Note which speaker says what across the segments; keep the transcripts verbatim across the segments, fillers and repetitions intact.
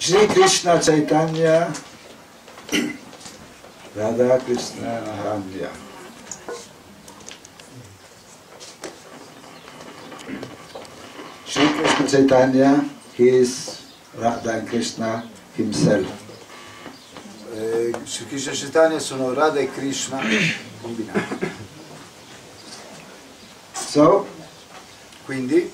Speaker 1: Shri Krishna Chaitanya Radha Krishna Mahamaya. Shri Krishna Chaitanya, he is Radha and Krishna himself.
Speaker 2: Eh, Shri Krishna Chaitanya sono Radha e Krishna combinati.
Speaker 1: So,
Speaker 2: Quindi,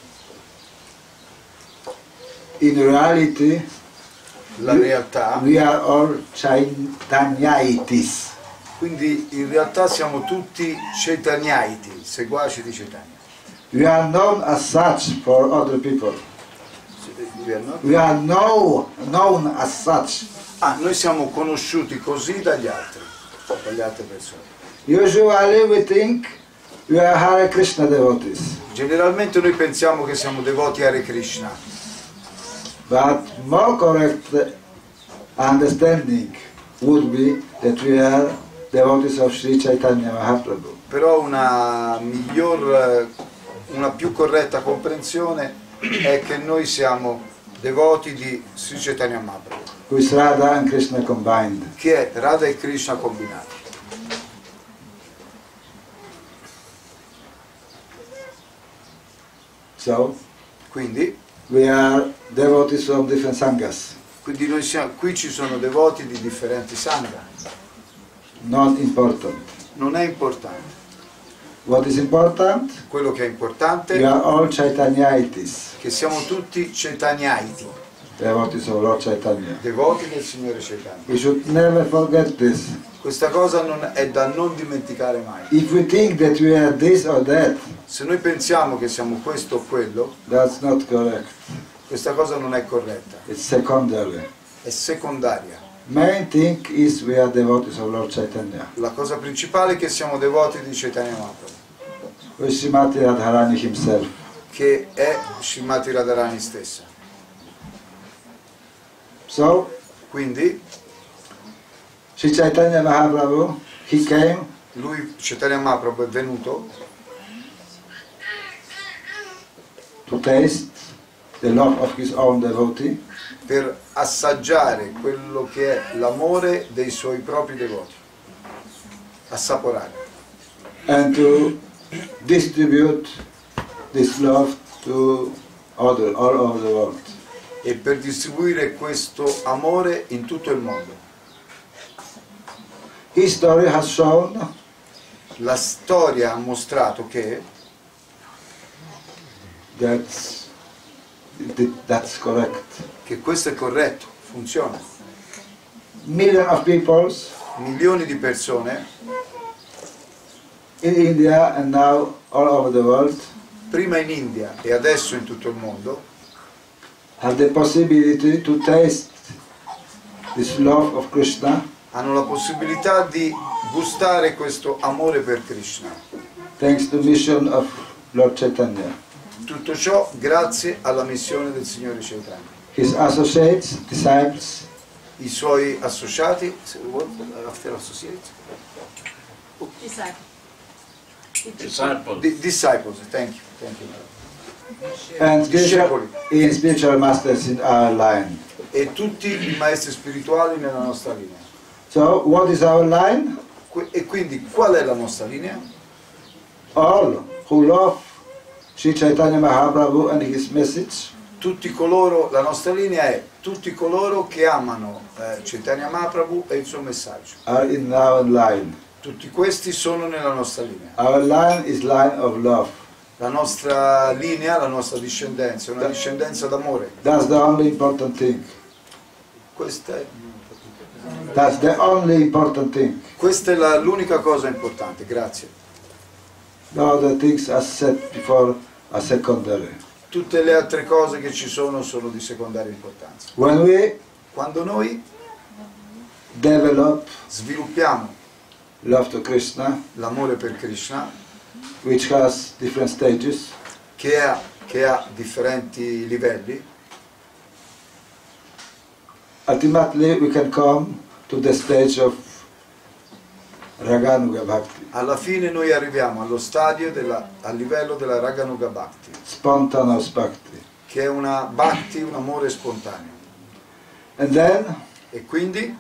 Speaker 1: in reality,
Speaker 2: la realtà,
Speaker 1: we are all Chaitanyaitis.
Speaker 2: quindi in realtà siamo tutti Chaitanyaiti, seguaci di Chaitanya.
Speaker 1: We are known as such for other people. We are know, known as such.
Speaker 2: Ah, noi siamo conosciuti così dagli altri, dalle altre persone.
Speaker 1: Usually we think we are Hare Krishna devotees.
Speaker 2: Generalmente noi pensiamo che siamo devoti Hare Krishna,
Speaker 1: But more correct understanding would be that we are devotees of Sri Chaitanya Mahaprabhu.
Speaker 2: però una miglior, una più corretta comprensione è che noi siamo devoti di Sri Chaitanya Mahaprabhu,
Speaker 1: Who is Radha and Krishna combined.
Speaker 2: che è Radha e Krishna combinati.
Speaker 1: So,
Speaker 2: Quindi,
Speaker 1: we are devotees from different sanghas.
Speaker 2: quindi noi siamo, qui ci sono devoti di differenti sangha,
Speaker 1: Not important.
Speaker 2: non è importante.
Speaker 1: What is important?
Speaker 2: Quello che è
Speaker 1: We
Speaker 2: importante
Speaker 1: are all Chaitanyaitis,
Speaker 2: è che siamo tutti Chaitanyaiti,
Speaker 1: devotees of Lord Chaitanya.
Speaker 2: devoti del Signore Chaitanya.
Speaker 1: We should never forget this.
Speaker 2: Questa cosa non è da non dimenticare mai.
Speaker 1: If we think that we are this or that,
Speaker 2: Se noi pensiamo che siamo questo o quello,
Speaker 1: that's not correct.
Speaker 2: questa cosa non è corretta,
Speaker 1: It's secondary.
Speaker 2: è secondaria.
Speaker 1: Main thing is we are devotees of Lord Chaitanya.
Speaker 2: La cosa principale è che siamo devoti di Chaitanya Mahaprabhu,
Speaker 1: Who is Srimati Radharani himself.
Speaker 2: che è Srimati Radharani stessa.
Speaker 1: So,
Speaker 2: Quindi
Speaker 1: Sri Chaitanya Mahaprabhu, he came
Speaker 2: lui, Chaitanya Mahaprabhu, è venuto
Speaker 1: to taste the love of his own devotee
Speaker 2: per assaggiare quello che è l'amore dei suoi propri devoti, assaporare,
Speaker 1: and to distribute this love to other, all over the world.
Speaker 2: e per distribuire questo amore in tutto il mondo.
Speaker 1: His story has shown
Speaker 2: La storia ha mostrato che
Speaker 1: that that's correct.
Speaker 2: che questo è corretto, funziona.
Speaker 1: Millions of peoples
Speaker 2: Milioni di persone,
Speaker 1: in India and now all over the world
Speaker 2: prima in India e adesso in tutto il mondo,
Speaker 1: have the possibility to taste this love of Krishna
Speaker 2: hanno la possibilità di gustare questo amore per Krishna.
Speaker 1: thanks to mission of Lord Chaitanya.
Speaker 2: Tutto ciò grazie alla missione del Signore Chaitanya.
Speaker 1: His associates, disciples,
Speaker 2: I suoi associati, after associates?
Speaker 3: Disciples.
Speaker 2: Di- disciples, thank you, thank you.
Speaker 1: and
Speaker 2: Discepoli.
Speaker 1: spiritual, in spiritual masters in our line.
Speaker 2: E tutti i maestri spirituali nella nostra linea.
Speaker 1: So, what is our line?
Speaker 2: Que- E quindi qual è la nostra linea?
Speaker 1: All who love Sri Chaitanya Mahaprabhu and his message
Speaker 2: Tutti coloro, la nostra linea è tutti coloro che amano eh, Chaitanya Mahaprabhu e il suo messaggio.
Speaker 1: are in our line.
Speaker 2: Tutti questi sono nella nostra linea.
Speaker 1: Our line is line of love.
Speaker 2: La nostra linea, la nostra discendenza, è una discendenza d'amore.
Speaker 1: That's the only important thing.
Speaker 2: Questa è,
Speaker 1: That's the only important thing.
Speaker 2: questa è la- l'unica cosa importante, grazie.
Speaker 1: The other things are said before are secondary.
Speaker 2: Tutte le altre cose che ci sono sono di secondaria importanza.
Speaker 1: When we
Speaker 2: Quando noi
Speaker 1: develop
Speaker 2: sviluppiamo
Speaker 1: love to Krishna,
Speaker 2: l'amore per Krishna,
Speaker 1: which has different stages,
Speaker 2: che ha, che ha differenti livelli,
Speaker 1: ultimately we can come to the stage of Raganuga Bhakti,
Speaker 2: alla fine noi arriviamo allo stadio, della, al livello della Raganuga Bhakti,
Speaker 1: spontaneous Bhakti.
Speaker 2: che è una Bhakti, un amore spontaneo.
Speaker 1: And then,
Speaker 2: E quindi,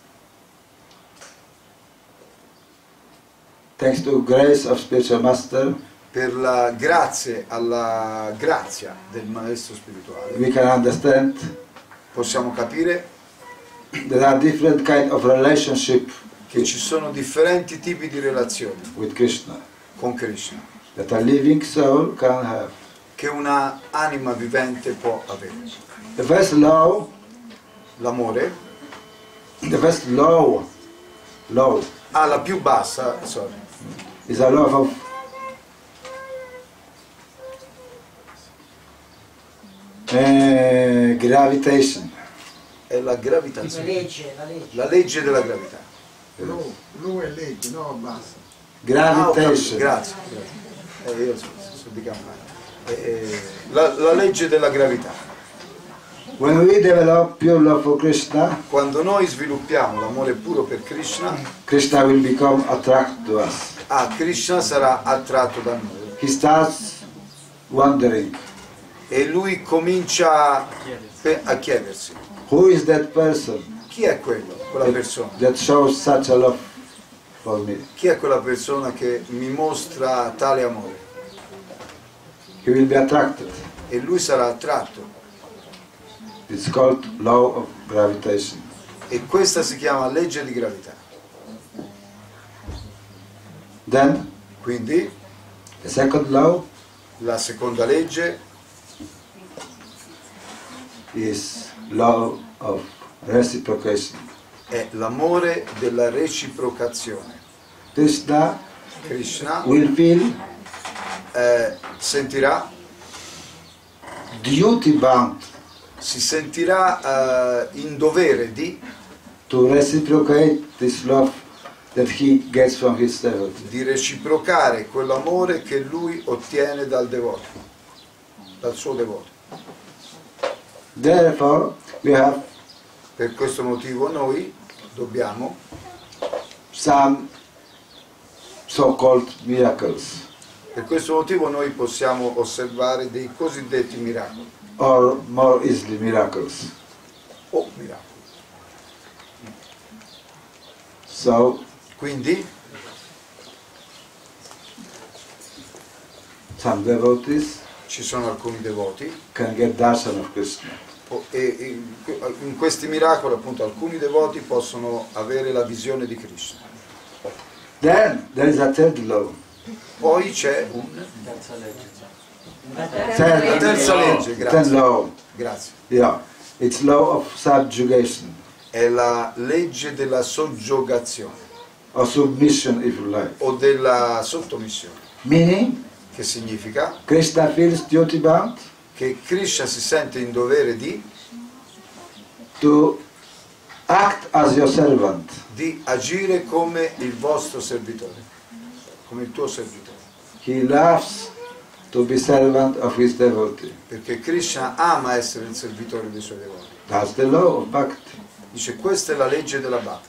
Speaker 1: thanks to grace of spiritual master,
Speaker 2: per la grazie alla grazia del maestro spirituale,
Speaker 1: we can understand
Speaker 2: possiamo capire
Speaker 1: there are different kind of relationship
Speaker 2: che ci sono differenti tipi di relazioni
Speaker 1: with Krishna
Speaker 2: con Krishna
Speaker 1: that a living soul can have.
Speaker 2: che una anima vivente può avere.
Speaker 1: The first law,
Speaker 2: L'amore,
Speaker 1: the first law, law
Speaker 2: ah, la più bassa, sorry,
Speaker 1: is a law of uh, gravitation.
Speaker 2: è la
Speaker 4: La
Speaker 2: gravitazione,
Speaker 4: legge, la legge.
Speaker 2: la legge della gravità.
Speaker 5: Lu, lu è legge, no basta.
Speaker 2: Ah, ho capito,
Speaker 1: Gravitation.
Speaker 2: grazie, grazie. Eh, io so, so di campana. Eh, eh, la, la legge della gravità.
Speaker 1: When we develop pure love for Krishna,
Speaker 2: Quando noi sviluppiamo l'amore puro per Krishna,
Speaker 1: Krishna will become attracted to us.
Speaker 2: ah, Krishna sarà attratto da noi.
Speaker 1: He starts wondering,
Speaker 2: E lui comincia pe- a chiedersi,
Speaker 1: who is that person
Speaker 2: chi è quello, quella persona?
Speaker 1: that shows such a love for me?
Speaker 2: Chi è quella persona che mi mostra tale amore?
Speaker 1: He will be attracted.
Speaker 2: E lui sarà attratto.
Speaker 1: It's called law of gravitation.
Speaker 2: E questa si chiama legge di gravità.
Speaker 1: Then,
Speaker 2: Quindi
Speaker 1: the second law
Speaker 2: la seconda legge
Speaker 1: is law of reciprocation.
Speaker 2: è l'amore della reciprocazione.
Speaker 1: Krishna
Speaker 2: Krishna
Speaker 1: will feel
Speaker 2: eh, sentirà,
Speaker 1: duty bound
Speaker 2: si sentirà eh, in dovere di,
Speaker 1: to reciprocate this love that he gets from his devotee.
Speaker 2: di reciprocare quell'amore che lui ottiene dal devoto, dal suo devoto.
Speaker 1: Therefore, we have
Speaker 2: Per questo motivo noi dobbiamo
Speaker 1: some so-called miracles
Speaker 2: Per questo motivo noi possiamo osservare dei cosiddetti miracoli,
Speaker 1: or more easily miracles.
Speaker 2: o miracoli.
Speaker 1: So,
Speaker 2: Quindi
Speaker 1: some devotees
Speaker 2: ci sono alcuni devoti
Speaker 1: can get darshan of Krishna.
Speaker 2: o- e e in questi miracoli appunto alcuni devoti possono avere la visione di Krishna.
Speaker 1: Then there is a third law.
Speaker 2: Poi c'è un, la
Speaker 1: Third,
Speaker 2: terza legge,
Speaker 1: third
Speaker 2: grazie,
Speaker 1: law.
Speaker 2: grazie.
Speaker 1: Yeah, it's law of subjugation
Speaker 2: È la legge della soggiogazione
Speaker 1: or submission, if you like.
Speaker 2: o della sottomissione,
Speaker 1: Meaning,
Speaker 2: che significa
Speaker 1: Krishna feels duty bound
Speaker 2: che Krishna si sente in dovere di,
Speaker 1: to act as your servant.
Speaker 2: di agire come il vostro servitore, come il tuo servitore,
Speaker 1: He loves to be servant of his devotee.
Speaker 2: perché Krishna ama essere il servitore dei suoi devoti.
Speaker 1: That's the law of bhakti.
Speaker 2: Dice questa è la legge della Bhakti.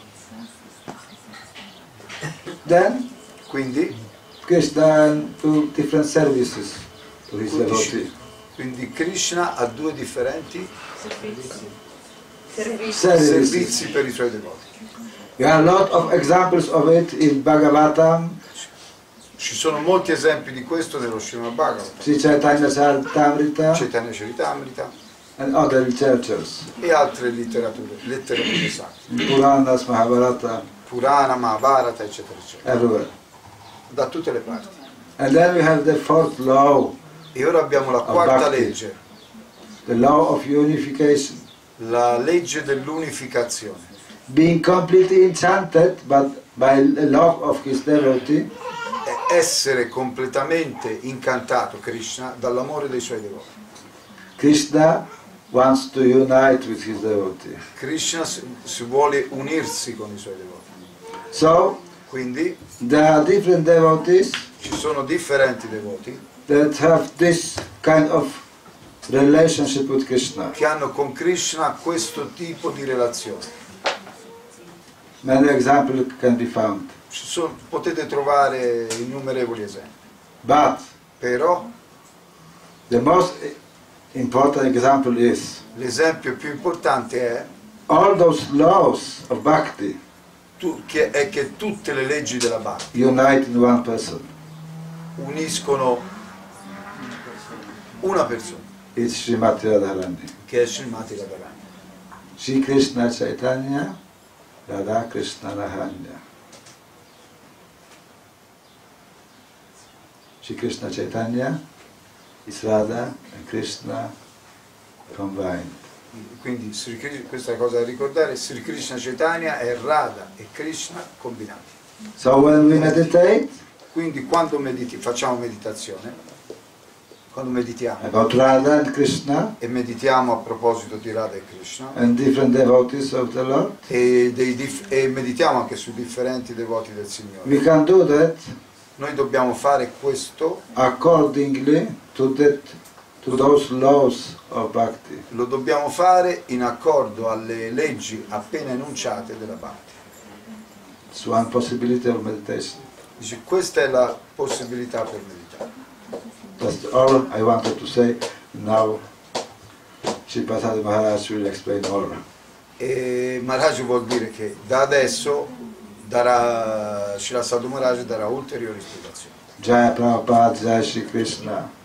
Speaker 1: Then
Speaker 2: Quindi,
Speaker 1: Krishna do different services to his
Speaker 2: dice,
Speaker 1: devotee.
Speaker 2: quindi Krishna ha due differenti
Speaker 1: Services.
Speaker 2: servizi per i suoi devoti.
Speaker 1: There are a lot of examples of it in Bhagavatam,
Speaker 2: Ci sono molti esempi di questo nello Srimad Bhagavatam,
Speaker 1: Sri Chaitanya Charitamrita,
Speaker 2: Chaitanya Charitamrita
Speaker 1: and other literatures,
Speaker 2: e altre letterature, letterature sacre,
Speaker 1: Puranas, Mahabharata,
Speaker 2: Purana, Mahabharata, eccetera, eccetera,
Speaker 1: everywhere.
Speaker 2: da tutte le parti.
Speaker 1: And then we have the fourth law,
Speaker 2: E ora abbiamo la quarta
Speaker 1: Bhakti.
Speaker 2: legge,
Speaker 1: the law of unification.
Speaker 2: la legge dell'unificazione.
Speaker 1: Being completely enchanted but by the love of his devotee,
Speaker 2: È essere completamente incantato, Krishna, dall'amore dei suoi devoti.
Speaker 1: Krishna wants to unite with his devotee.
Speaker 2: Krishna si, si vuole unirsi con i suoi devoti.
Speaker 1: So,
Speaker 2: Quindi
Speaker 1: there are different devotees
Speaker 2: ci sono differenti devoti
Speaker 1: that have this kind of relationship with Krishna.
Speaker 2: che hanno con Krishna questo tipo di relazione.
Speaker 1: Many examples can be found.
Speaker 2: Ci sono- potete trovare innumerevoli esempi.
Speaker 1: But
Speaker 2: Però
Speaker 1: the most important example is
Speaker 2: L'esempio più importante è,
Speaker 1: all those laws of bhakti
Speaker 2: tu- che, è che tutte le leggi della Bhakti
Speaker 1: unite in one person.
Speaker 2: uniscono una persona,
Speaker 1: It's Srimati Radharani.
Speaker 2: che è Srimati Radharani.
Speaker 1: Sri Krishna Chaitanya, Radha Krishna Lahanya. Sri Krishna Chaitanya is Radha and Krishna combined.
Speaker 2: Quindi Sri Kri- questa cosa da ricordare, Sri Krishna Chaitanya è Radha e Krishna combinati.
Speaker 1: So when we meditate
Speaker 2: Quindi quando mediti, facciamo meditazione, quando meditiamo
Speaker 1: about Radha and Krishna
Speaker 2: e meditiamo a proposito di Radha e Krishna
Speaker 1: and different devotees of the Lord,
Speaker 2: e, dei dif- e meditiamo anche su differenti devoti del Signore,
Speaker 1: we can do that
Speaker 2: noi dobbiamo fare questo,
Speaker 1: accordingly to that to those laws of bhakti.
Speaker 2: lo dobbiamo fare in accordo alle leggi appena enunciate della Bhakti.
Speaker 1: It's one possibility of meditation.
Speaker 2: Dice, questa è la possibilità per meditare.
Speaker 1: That's all I wanted to say. Now Sripatadi Maharaj will explain more.
Speaker 2: E Maharaj vuol dire che da adesso darà, Srila Sadhu Maharaj darà ulteriori spiegazioni.
Speaker 1: Jaya Prabhupada, Jai Shri Krishna.